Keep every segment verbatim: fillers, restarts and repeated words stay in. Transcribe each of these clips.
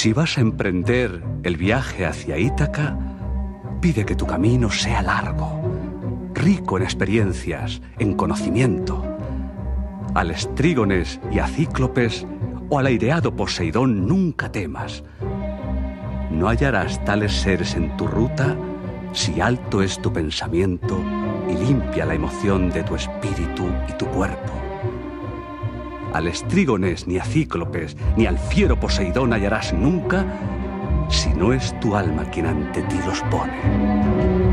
Si vas a emprender el viaje hacia Ítaca, pide que tu camino sea largo, rico en experiencias, en conocimiento. Al Estrígones y a Cíclopes o al aireado Poseidón nunca temas. No hallarás tales seres en tu ruta si alto es tu pensamiento y limpia la emoción de tu espíritu y tu cuerpo. Al Estrígones, ni a Cíclopes, ni al fiero Poseidón hallarás nunca si no es tu alma quien ante ti los pone.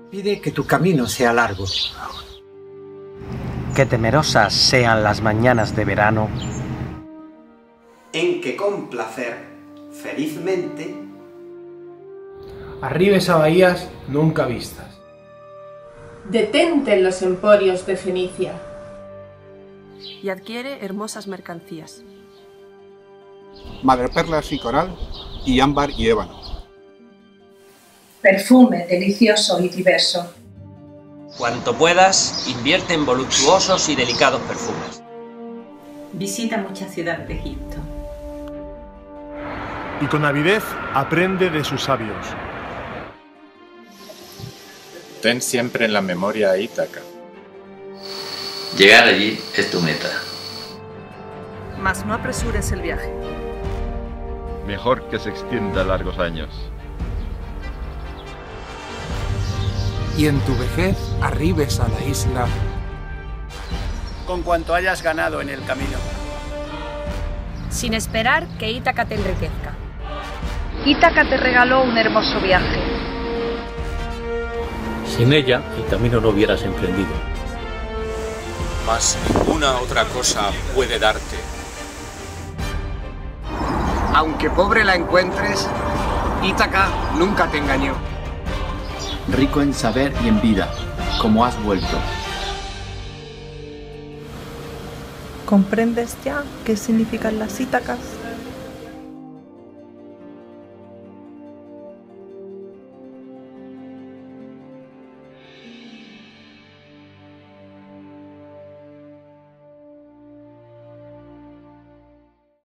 Pide que tu camino sea largo. Que temerosas sean las mañanas de verano. En que con placer, felizmente, arribes a bahías nunca vistas. Detente en los emporios de Fenicia. Y adquiere hermosas mercancías. Madreperlas y coral, y ámbar y ébano. Perfume delicioso y diverso. Cuanto puedas, invierte en voluptuosos y delicados perfumes. Visita muchas ciudades de Egipto. Y con avidez aprende de sus sabios. Ten siempre en la memoria a Ítaca. Llegar allí es tu meta. Mas no apresures el viaje. Mejor que se extienda largos años. Y en tu vejez arribes a la isla con cuanto hayas ganado en el camino. Sin esperar que Ítaca te enriquezca. Ítaca te regaló un hermoso viaje. Sin ella, el camino no hubieras emprendido. Mas ninguna otra cosa puede darte. Aunque pobre la encuentres, Ítaca nunca te engañó. Rico en saber y en vida, como has vuelto. ¿Comprendes ya qué significan las Ítacas?